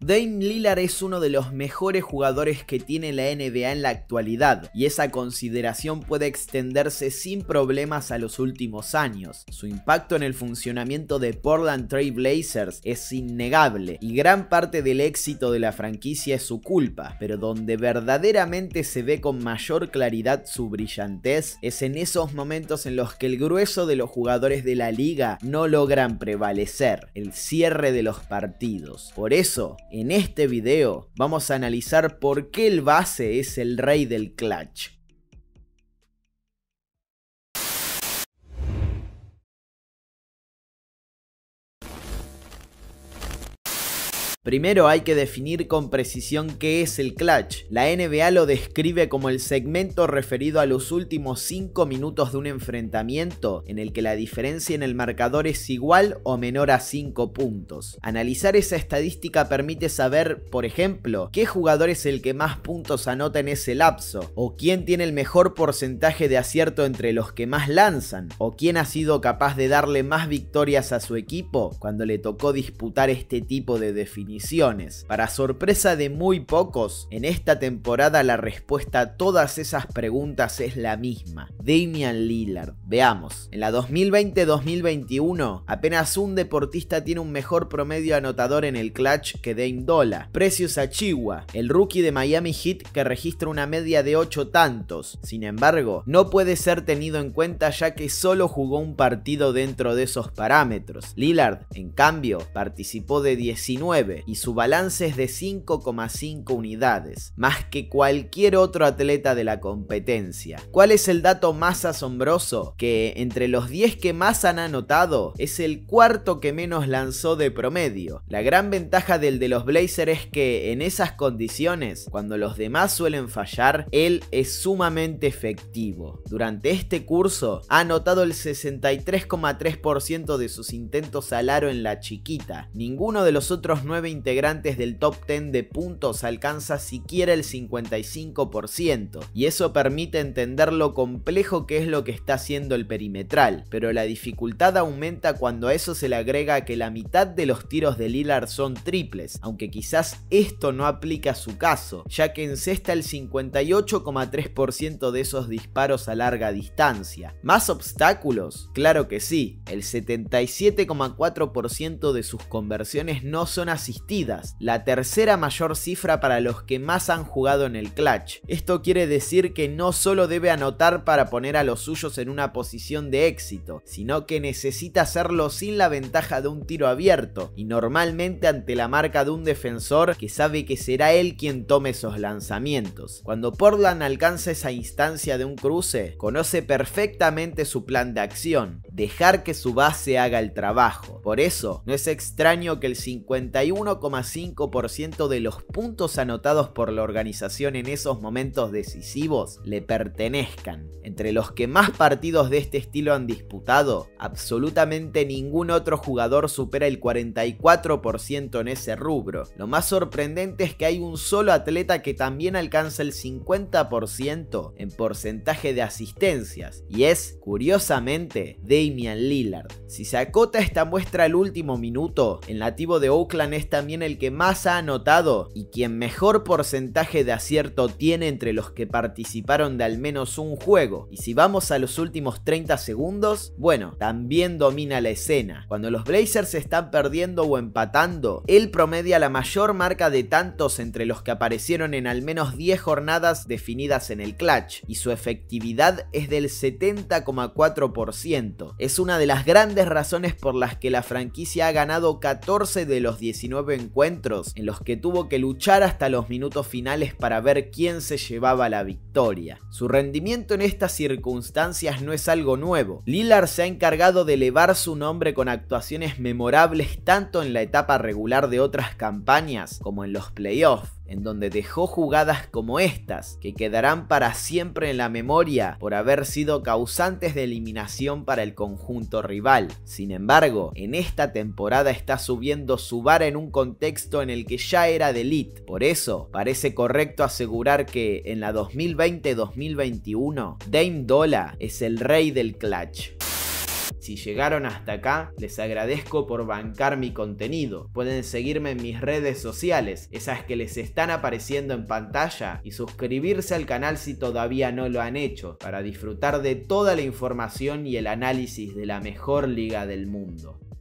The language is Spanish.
Dame Lillard es uno de los mejores jugadores que tiene la NBA en la actualidad, y esa consideración puede extenderse sin problemas a los últimos años. Su impacto en el funcionamiento de Portland Trail Blazers es innegable, y gran parte del éxito de la franquicia es su culpa, pero donde verdaderamente se ve con mayor claridad su brillantez es en esos momentos en los que el grueso de los jugadores de la liga no logran prevalecer, el cierre de los partidos. Por eso, en este video vamos a analizar por qué el base es el rey del clutch. Primero hay que definir con precisión qué es el clutch. La NBA lo describe como el segmento referido a los últimos 5 minutos de un enfrentamiento en el que la diferencia en el marcador es igual o menor a 5 puntos. Analizar esa estadística permite saber, por ejemplo, qué jugador es el que más puntos anota en ese lapso, o quién tiene el mejor porcentaje de acierto entre los que más lanzan, o quién ha sido capaz de darle más victorias a su equipo cuando le tocó disputar este tipo de definiciones. Para sorpresa de muy pocos, en esta temporada la respuesta a todas esas preguntas es la misma: Damian Lillard. Veamos, en la 2020-2021 apenas un deportista tiene un mejor promedio anotador en el clutch que Dame Dolla. Precious Achiuwa, el rookie de Miami Heat, que registra una media de 8 tantos. Sin embargo, no puede ser tenido en cuenta ya que solo jugó un partido dentro de esos parámetros. Lillard, en cambio, participó de 19 y su balance es de 5,5 unidades, más que cualquier otro atleta de la competencia. ¿Cuál es el dato más asombroso? Que entre los 10 que más han anotado, es el cuarto que menos lanzó de promedio. La gran ventaja del de los Blazers es que en esas condiciones, cuando los demás suelen fallar, él es sumamente efectivo. Durante este curso ha anotado el 63,3% de sus intentos al aro en la chiquita. Ninguno de los otros 9 integrantes del top 10 de puntos alcanza siquiera el 55%, y eso permite entender lo complejo que es lo que está haciendo el perimetral, pero la dificultad aumenta cuando a eso se le agrega que la mitad de los tiros de Lillard son triples, aunque quizás esto no aplica a su caso, ya que encesta el 58,3% de esos disparos a larga distancia. ¿Más obstáculos? Claro que sí, el 77,4% de sus conversiones no son asistidas, la tercera mayor cifra para los que más han jugado en el clutch. Esto quiere decir que no solo debe anotar para poner a los suyos en una posición de éxito, sino que necesita hacerlo sin la ventaja de un tiro abierto, y normalmente ante la marca de un defensor que sabe que será él quien tome esos lanzamientos. Cuando Portland alcanza esa instancia de un cruce, conoce perfectamente su plan de acción: dejar que su base haga el trabajo. Por eso, no es extraño que el 51,5% de los puntos anotados por la organización en esos momentos decisivos le pertenezcan. Entre los que más partidos de este estilo han disputado, absolutamente ningún otro jugador supera el 44% en ese rubro. Lo más sorprendente es que hay un solo atleta que también alcanza el 50% en porcentaje de asistencias, y es, curiosamente, Damian Lillard. Si se acota esta muestra al último minuto, el nativo de Oakland es también el que más ha anotado y quien mejor porcentaje de acierto tiene entre los que participaron de al menos un juego. Y si vamos a los últimos 30 segundos, bueno, también domina la escena. Cuando los Blazers están perdiendo o empatando, él promedia la mayor marca de tantos entre los que aparecieron en al menos 10 jornadas definidas en el clutch, y su efectividad es del 70,4%. Es una de las grandes razones por las que la franquicia ha ganado 14 de los 19 encuentros en los que tuvo que luchar hasta los minutos finales para ver quién se llevaba la victoria. Su rendimiento en estas circunstancias no es algo nuevo. Lillard se ha encargado de elevar su nombre con actuaciones memorables tanto en la etapa regular de otras campañas como en los playoffs, en donde dejó jugadas como estas, que quedarán para siempre en la memoria por haber sido causantes de eliminación para el conjunto rival. Sin embargo, en esta temporada está subiendo su vara en un contexto en el que ya era de elite. Por eso, parece correcto asegurar que en la 2020-2021, Dame Dolla es el rey del clutch. Si llegaron hasta acá, les agradezco por bancar mi contenido. Pueden seguirme en mis redes sociales, esas que les están apareciendo en pantalla, y suscribirse al canal si todavía no lo han hecho, para disfrutar de toda la información y el análisis de la mejor liga del mundo.